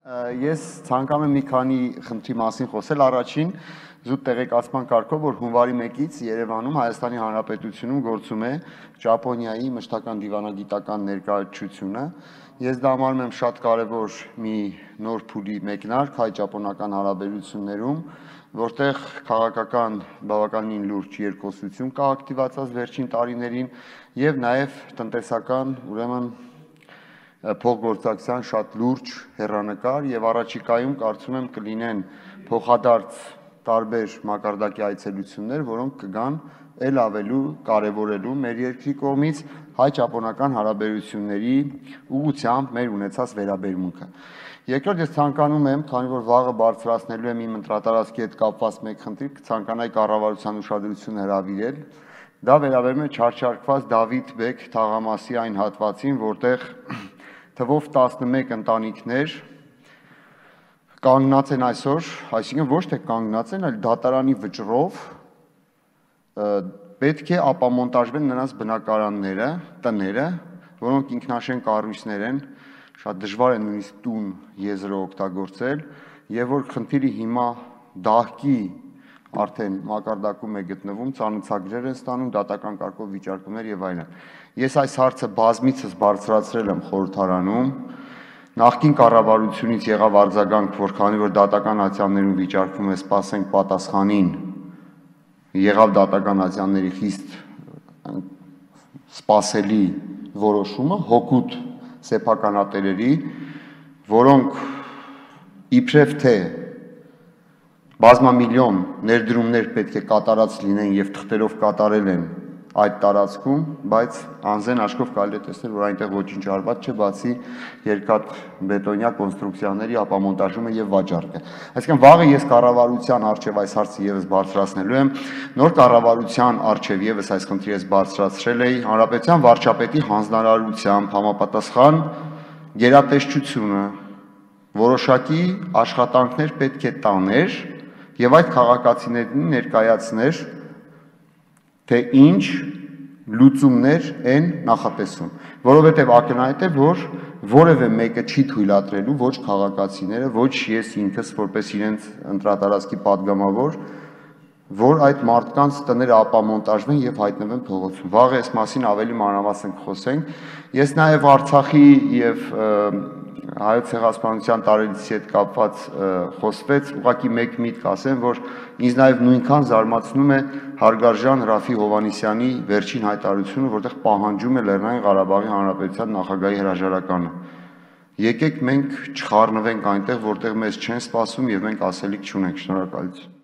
Ես ցանկանում եմ մի քանի խնդրի մասին խոսել, առաջին զուտ տեղեկացման կարգով, որ հունվարի 1-ից Երևանում Հայաստանի Հանրապետությունում գործում է Ճապոնիայի մշտական դիվանագիտական ներկայացությունը։ Ես դա համարում եմ շատ կարևոր մի նոր փուլի մեկնարկ հայ-ճապոնական հարաբերություններում, որտեղ քաղաքական բավականին լուրջ երկխոսություն կա ակտիվացած վերջին տարիներին եւ նաեւ տնտեսական, ուրեմն փոխգործակցության շատ լուրջ հեռանկար եւ առաջիկայում կարծում եմ կլինեն փոխադարձ տարբեր մակարդակի այցելություններ, որոնք կգան ել ավելու կարևորելու մեր երկրի կողմից հայ-ճապոնական հարաբերությունների ուղղությամբ մեր ունեցած վերաբերմունքը։ Երկրորդ ես ցանկանում եմ, քանի որ վաղը բարձրացնելու եմ իմ ընտրատարածքի հետ կապված մեկ խնդիր, կցանկանայի կառավարության ուշադրությունը հրավիրել։ Դա վերաբերում է չարչարկված Դավիթ Բեկ թաղամասի այն հատվածին, որտեղ թվով 11 ընտանիքներ կանգնած են այսօր, այսինքն ոչ թե կանգնած են, այլ դատարանի վճռով պետք է ապամոնտաժվեն նրանց բնակարանները, տները, որոնք ինքնաշեն կառույցներ են, շատ դժվար է նույնիսկ տուն եզրը օգտագործել, եւ որ խնդիրի հիմա դահկի արդեն մակարդակում է գտնվում, ծանոթագրեր են ստանում, դատական կարգով վիճարկումներ եւ այլն։ Ես այս հարցը բազմիցս բարձրացրել եմ խորհրդարանում, նախկին կառավարությունից եղավ արձագանք, որ քանի որ դատական ատյաններում վիճարկվում է, սպասենք պատասխանին, եղավ դատական ատյանների խիստ սպասելի որոշումը, հօգուտ սեփականատերերի, որոնք իբրև թե բազմամիլիոն ներդրումներ պետք է կատարած լինեն եւ թղթերով կատարել են այդ տարածքում, բայց անզեն աչքով կարելի է տեսնել, որ այնտեղ ոչինչ արված չէ, բացի երկաթբետոնյա կոնստրուկցիաների ապամոնտաժումը եւ վաճառքը։ Այսինքն վաղը ես կառավարության արչեւ այս հարցը եւս բարձրացնելու եմ, նոր կառավարության արչեւ եւս այս խնդիրը ես բարձրացրել էի, հանրապետության վարչապետի հանձնարարությամբ համապատասխան գերատեսչությունը որոշակի աշխատանքներ պետք է տաներ եւ այդ քաղաքացիներին ներկայացներ, թե ինչ լուծումներ են նախատեսում, որովհետև ակնհայտ է, որ որևէ մեկը չի թույլատրելու ոչ քաղաքացիները, ոչ ես ինքս որպես իրենց ընտրատարածքի падգամավոր, որ այդ մարդկանց տները ապամոնտաժվեն եւ հայտնվեն փողոցում։ Վաղ այս մասին ավելի մանրամասն կխոսենք։ Ես նաեւ Արցախի եւ հայոց ցեղասպանության տարելիցի հետ կապված խոսվեց, ուղղակի մեկ միտք ասեմ, որ ինձ նաև նույնքան զարմացնում է հարգարժան Րաֆֆի Հովհաննիսյանի վերջին հայտարարությունը, որտեղ պահանջում է Լեռնային Ղարաբաղի Հանրապետության նախագահի հրաժարականը։ Եկեք մենք չխառնվենք այնտեղ, որտեղ մեզ չեն սպասում եւ մենք ասելիք չունենք։ Շնորհակալություն։